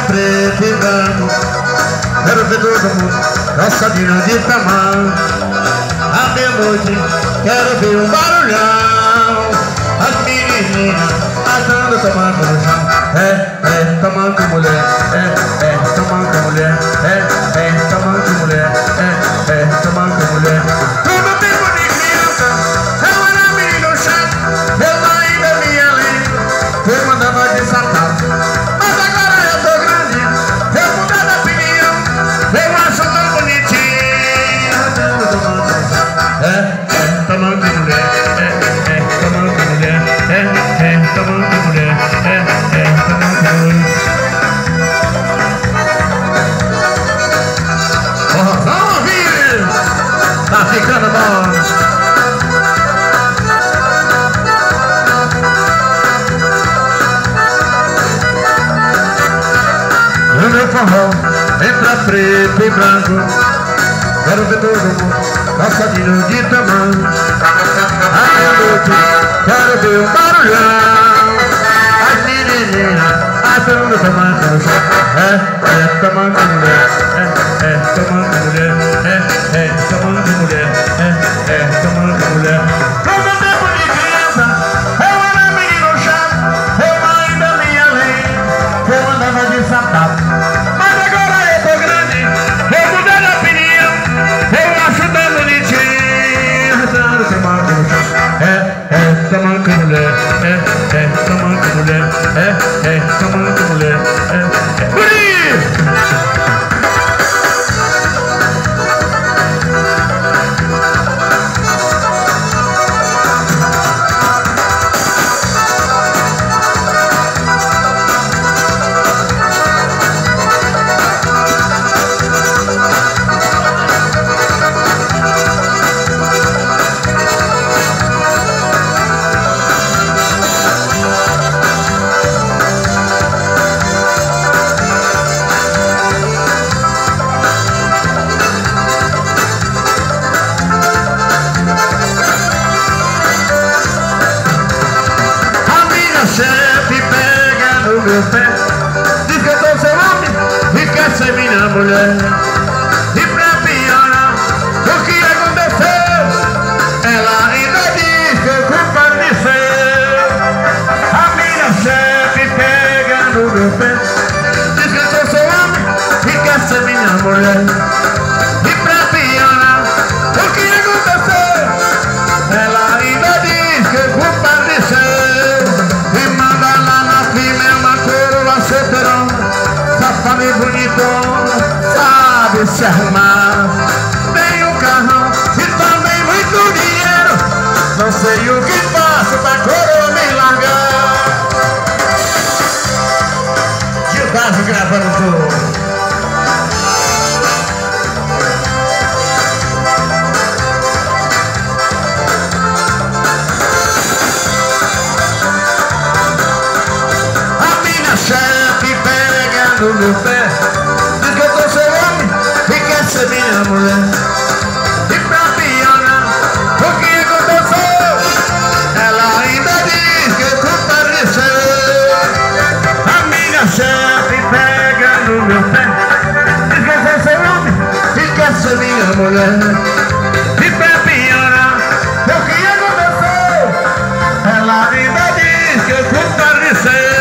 preto e branco. Quero ver todo mundo calçadinho de tamanho. À meia-noite quero ver um barulhão. As meninas andando tomando no chão. Tomando mulher. Tomando mulher. Tomando mulher. Tomando mulher. Todo tempo de criança eu era menino chato. Eu ainda me lembro que eu andava de sapato. Mas agora eu tô grande, eu mudei de opinião. Eu acho tão bonitinho. Tomando mulher. Tomando mulher. Tomando mulher. Tomando mulher. Vamos ouvir! Tá ficando bom! No meu forró entra preto e branco. Quero ver todo mundo calçadinho de tamanho. À meia-noite quero ver um barulhão. As menininhas andando tomando no chão. Tomando mulher. Tomando mulher. Tomando mulher. Tomando mulher. Todo tempo de criança eu era menino chato. Eu ainda me lembro, eu andava de sapato. Mas agora eu tô grande, eu mudei de opinião. Eu acho tão bonitinho. Tomando no chão. Tomando mulher. Tomando mulher. Tomando mulher. Chefe pega no meu pé, diz que eu sou seu homem e quer ser minha mulher. E pra piorar, o que aconteceu? Ela ainda diz que eu culpa de ser. A minha chefe pega no meu pé, diz que eu sou seu homem e quer ser minha mulher. E pra piorar, o que aconteceu? Ela ainda diz que eu culpa de ser. Safado e bonitão, sabe se arrumar. Tem um carrão e também muito dinheiro. Não sei o que faço pra coroa me largar. Gilberto gravando tudo. No meu pé, diz que eu tô seu homem e quer ser minha mulher. E pra piorar, o que aconteceu? Ela ainda diz que eu culpa de ser. A minha chefe pega no meu pé, diz que eu sou seu homem e quer ser minha mulher. E pra piorar, o que aconteceu? Ela ainda diz que eu culpa de ser.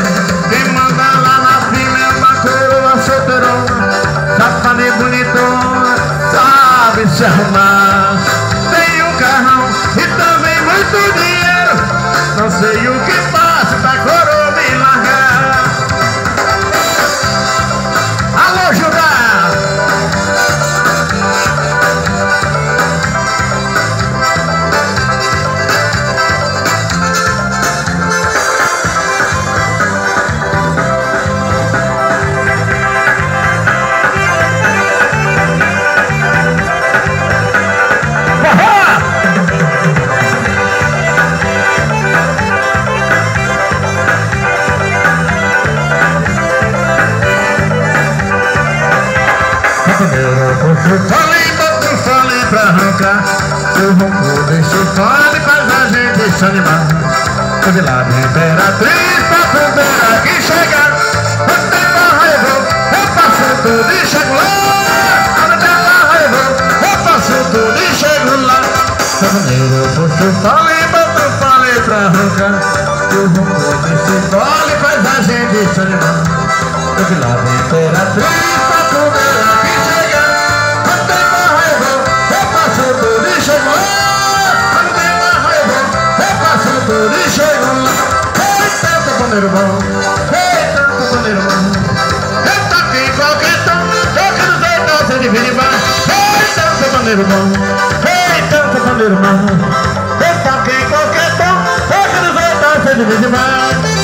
Safado e bonitona, sabe se arrumar. Tem um carrão e também muito dinheiro. Não sei o que faço pra coroa me largar. Alô, Judá! Falei pra arrancar, eu ronco deixo fole, faz a gente se animar. Eu vi lá de Imperatriz pra poder aqui chegar. Eu tenho a raiva passo tudo e chego lá. Quando tem uma raiva, eu passo tudo e chego lá. Sanfoneiro, você fala e eu falei pra roncar. E o ronco desse gole faz a gente se animar. Eu vi lá da Imperatriz pra comer aqui chegar. Quando tem uma raiva, eu passo tudo e chego lá. Quando tem uma raiva, eu passo tudo e chego lá. Eita, sanfoneiro bom, eita, sanfoneiro bom. Eu toco em qualquer tom, toco no jeitão, você divide embaixo. Eita, sanfoneiro bom, eita, sanfoneiro bom. Eu toco em qualquer tom, toco no jeitão, você divide embaixo.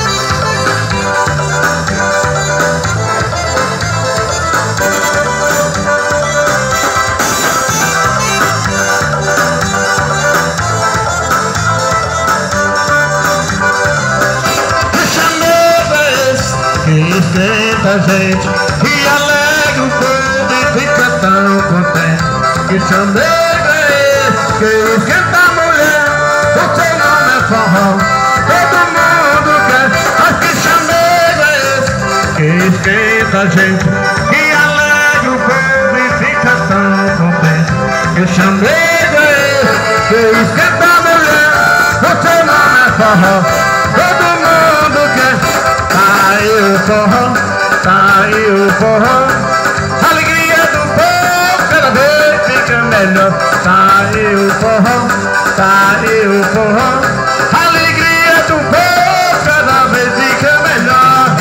Esquenta a gente e alegra o povo e fica tão contente. Que chamego é esse que esquenta a mulher, o seu nome é forró, todo mundo quer. Mas que chamego é esse que esquenta a gente e alegra o povo e fica tão contente. Que chamego é esse que esquenta a mulher, o seu nome é forró, todo mundo quer. Tá aí o forró, tá aí o forró, alegria do povo cada vez fica melhor. Tá aí o forró, tá aí o forró, alegria do povo cada vez fica melhor.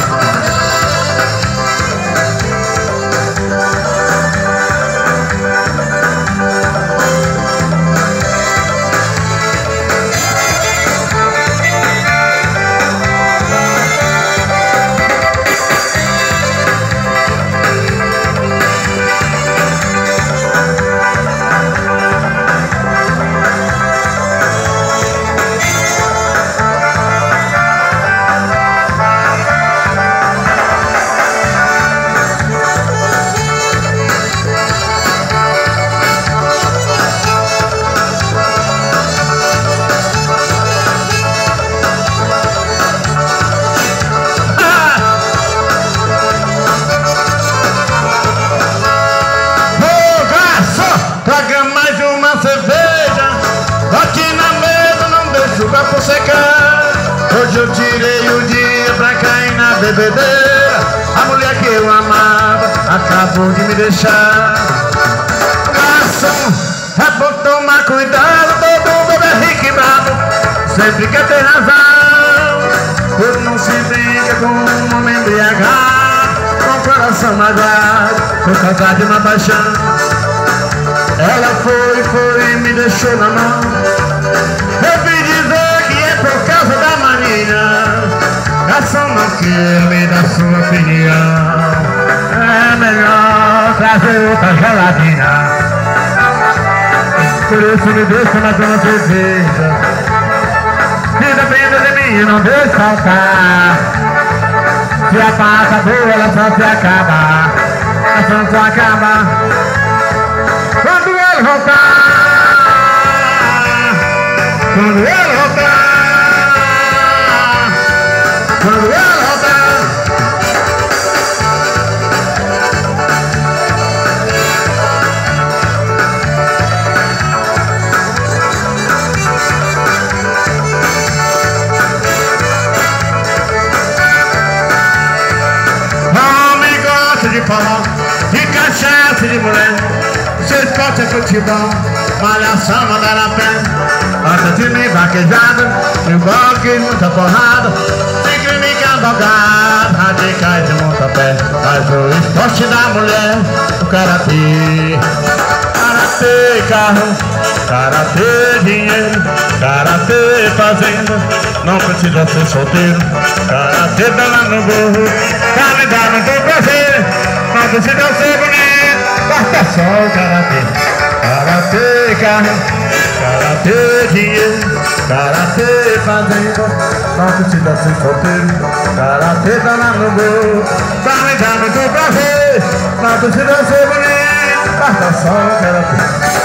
Hoje eu tirei o dia pra cair na bebedeira. A mulher que eu amava acabou de me deixar. Garçom, é bom tomar cuidado. Todo mundo é rico e bravo, sempre quer ter razão. Por não se brinca com um homem embriagado, com o coração magoado, por causa de uma paixão. Ela foi e me deixou na mão. Eu vi dizer que é por causa da mania. Garçom, não quer me dar sua opinião. É melhor trazer outra gelatina. Por isso me deixa mais uma cerveja. Se depende de mim, não deixa faltar. Se a pata boa, ela só se acaba. Ela só acaba quando ele voltar. Quando ele voltar. Quando ele voltar. Homem gosta de forró, de cachaça, de mulher. Vocês gostam de futebol, malhação, mandar a pé. Gosta de me vaquejada, de boque, muita porrada. Sem crime cavalgado, radicais de montapé. Faz o esporte da mulher, o karatê. Karatê carro, karatê dinheiro, karatê fazenda. Não precisa ser solteiro, karatê tá lá no burro. Tá me dando muito prazer, não precisa ser bonito. Basta só o karatê. Karatê carro, karatê dinheiro, karatê fazenda. Não precisa ser solteiro, karatê tá lá no gol. Tá me dando muito prazer, não precisa ser bonito. Basta só o karatê.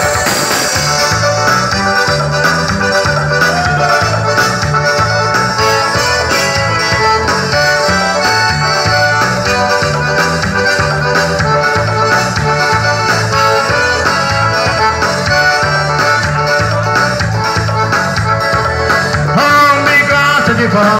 forró.